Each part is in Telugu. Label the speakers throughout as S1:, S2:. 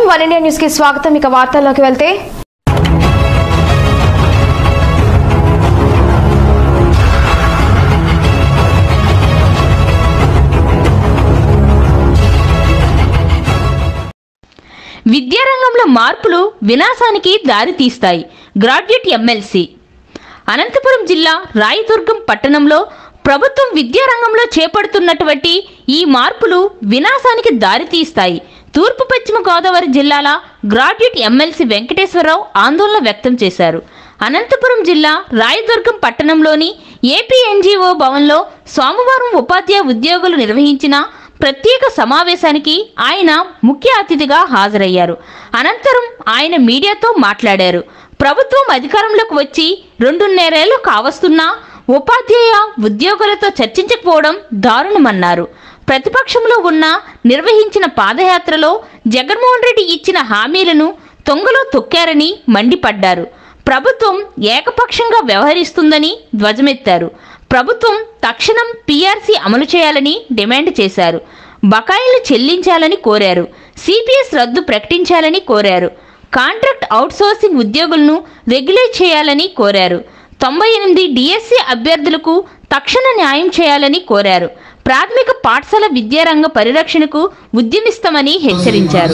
S1: మార్నింగ్ వన్ ఇండియా న్యూస్ కి స్వాగతం. ఇక వార్తల్లోకి వెళ్తే
S2: విద్యారంగంలో మార్పులు వినాశానికి దారి తీస్తాయి. Graduate MLC. అనంతపురం జిల్లా రాయదుర్గం పట్టణంలో ప్రభుత్వం విద్యారంగంలో చేపడుతున్నటువంటి ఈ మార్పులు వినాశానికి దారి తీస్తాయి. తూర్పు పశ్చిమ గోదావరి జిల్లాల గ్రాడ్యుయేట్ ఎమ్మెల్సీ వెంకటేశ్వరరావు ఆందోళన వ్యక్తం చేశారు. అనంతపురం జిల్లా రాయదుర్గం పట్టణంలోని ఏపీ ఎన్జీఓ భవన్లో సోమవారం ఉపాధ్యాయ ఉద్యోగులు నిర్వహించిన ప్రత్యేక సమావేశానికి ఆయన ముఖ్య అతిథిగా హాజరయ్యారు. అనంతరం ఆయన మీడియాతో మాట్లాడారు. ప్రభుత్వం అధికారంలోకి వచ్చి 2.5 ఏళ్లు కావస్తున్నా ఉపాధ్యాయ ఉద్యోగులతో చర్చించకపోవడం దారుణమన్నారు. ప్రతిపక్షంలో ఉన్న నిర్వహించిన పాదయాత్రలో జగన్మోహన్ రెడ్డి ఇచ్చిన హామీలను తొంగలో తొక్కారని మండిపడ్డారు. ప్రభుత్వం ఏకపక్షంగా వ్యవహరిస్తుందని ధ్వజమెత్తారు. ప్రభుత్వం తక్షణం పీఆర్సీ అమలు చేయాలని డిమాండ్ చేశారు. బకాయిలు చెల్లించాలని కోరారు. సిపిఎస్ రద్దు ప్రకటించాలని కోరారు. కాంట్రాక్ట్ అవుట్సోర్సింగ్ ఉద్యోగులను రెగ్యులేట్ చేయాలని కోరారు. 98 డిఎస్సి అభ్యర్థులకు తక్షణ న్యాయం చేయాలని కోరారు. ప్రాథమిక పాఠశాల విద్యారంగ పరిరక్షణకు ఉద్యమిస్తామని హెచ్చరించారు.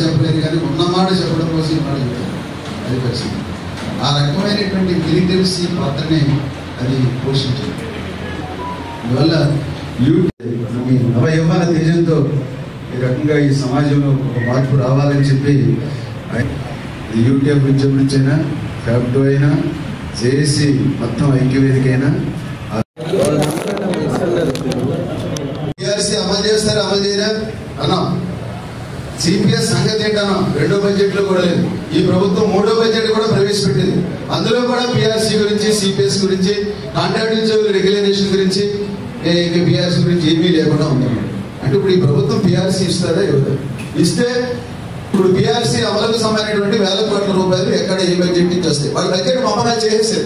S3: నవయవ్వన తేజంతో ఈ రకంగా ఈ సమాజంలో ఒక మార్పు రావాలని చెప్పి యూటీఎఫ్ గురించైనా ఫ్యాప్టో అయినా చేసి మొత్తం ఐక్యవేదికైనా పిఆర్సీ అమలు చేస్తారు, అమలు చేయరా అన్నా. సిపిఎస్ సంగతి ఏంటన్నా, 2వ బడ్జెట్ లో కూడా లేదు. ఈ ప్రభుత్వం 3వ బడ్జెట్ కూడా ప్రవేశపెట్టింది. అందులో కూడా పిఆర్సీ గురించి, సిపిఎస్ గురించి, కాంట్రాక్ట్ ఉద్యోగుల రెగ్యులరేషన్ గురించి, పిఆర్సీ గురించి ఏమీ లేకుండా ఉందన్నమాట. అంటే ఇప్పుడు ఈ ప్రభుత్వం పిఆర్సీ ఇస్తారా ఇవ్వదు? ఇస్తే ఇప్పుడు పిఆర్సీ అమలుకు సంబంధించినటువంటి వేల కోట్ల రూపాయలు ఎక్కడ ఏ బడ్జెట్ నుంచి వస్తాయి? వాళ్ళు బడ్జెట్ పంపకాలు చేసేసారు,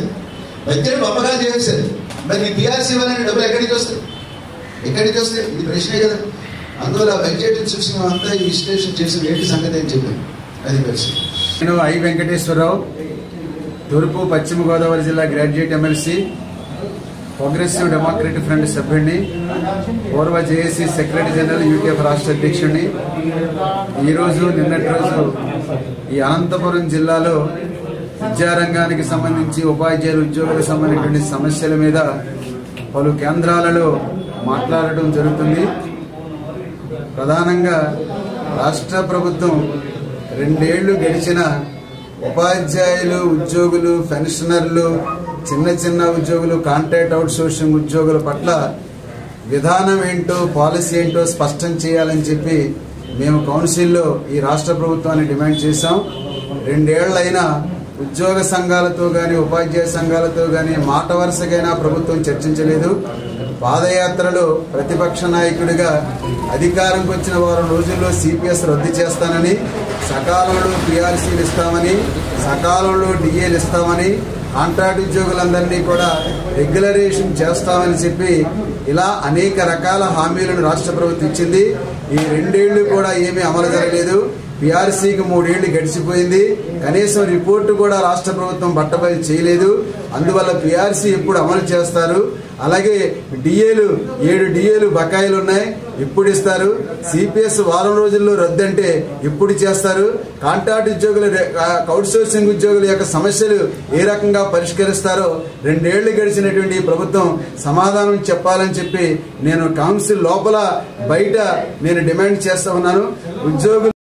S3: మరి ఈ పిఆర్సీ వల్ల డబ్బులు ఎక్కడికి వస్తాయి? ఇది ప్రశ్నే కదా. అందువల్ల బడ్జెట్ చూసిన అంతా ఈ విశ్లేషణ చేసిన ఏంటి సంగతి అని చెప్పాను. అది పరిస్థితి.
S4: నేను ఐ వెంకటేశ్వరరావు, తూర్పు పశ్చిమ గోదావరి జిల్లా graduate MLC, progressive democratic front సభ్యుడిని, పూర్వ జేఏసీ సెక్రటరీ జనరల్, యూటీఎఫ్ రాష్ట్ర అధ్యక్షుడిని. ఈరోజు నిన్నటి రోజు ఈ అనంతపురం జిల్లాలో విద్యారంగానికి సంబంధించి ఉపాధ్యాయుల ఉద్యోగులకు సంబంధించిన సమస్యల మీద పలు కేంద్రాలలో మాట్లాడటం జరుగుతుంది. ప్రధానంగా రాష్ట్ర ప్రభుత్వం 2 ఏళ్లు గడిచిన ఉపాధ్యాయులు, ఉద్యోగులు, పెన్షనర్లు, చిన్న ఉద్యోగులు, కాంట్రాక్ట్ అవుట్సోర్సింగ్ ఉద్యోగుల పట్ల విధానం ఏంటో, పాలసీ ఏంటో స్పష్టం చేయాలని చెప్పి మేము కౌన్సిల్లో ఈ రాష్ట్ర ప్రభుత్వాన్ని డిమాండ్ చేశాం. 2 ఏళ్లైనా ఉద్యోగ సంఘాలతో గాని, ఉపాధ్యాయ సంఘాలతో గాని మాట వరుసగైనా ప్రభుత్వం చర్చించలేదు. పాదయాత్రలో ప్రతిపక్ష నాయకుడిగా అధికారంకి వచ్చిన వారం రోజుల్లో సిపిఎస్ రద్దు చేస్తానని, సకాలంలో పిఆర్సీలు ఇస్తామని, సకాలంలో డిఏలు ఇస్తామని, కాంట్రాక్ట్ ఉద్యోగులందరినీ కూడా రెగ్యులరేషన్ చేస్తామని చెప్పి ఇలా అనేక రకాల హామీలను రాష్ట్ర ప్రభుత్వం ఇచ్చింది. ఈ 2 ఏళ్లు కూడా ఏమీ అమలు జరగలేదు. పిఆర్సీకి 3 ఏళ్లు గడిచిపోయింది. కనీసం రిపోర్టు కూడా రాష్ట్ర ప్రభుత్వం బట్టబయలు చేయలేదు. అందువల్ల పిఆర్సీ ఎప్పుడు అమలు చేస్తారు? అలాగే డిఏలు 7 డిఏలు బకాయిలు ఉన్నాయి, ఎప్పుడు ఇస్తారు? సిపిఎస్ వారం రోజుల్లో రద్దు అంటే ఎప్పుడు చేస్తారు? కాంట్రాక్ట్ ఉద్యోగుల, అవుట్సోర్సింగ్ ఉద్యోగుల యొక్క సమస్యలు ఏ రకంగా పరిష్కరిస్తారో 2 ఏళ్లు గడిచినటువంటి ప్రభుత్వం సమాధానం చెప్పాలని చెప్పి నేను కౌన్సిల్ లోపల బయట నేను డిమాండ్ చేస్తా ఉన్నాను. ఉద్యోగులు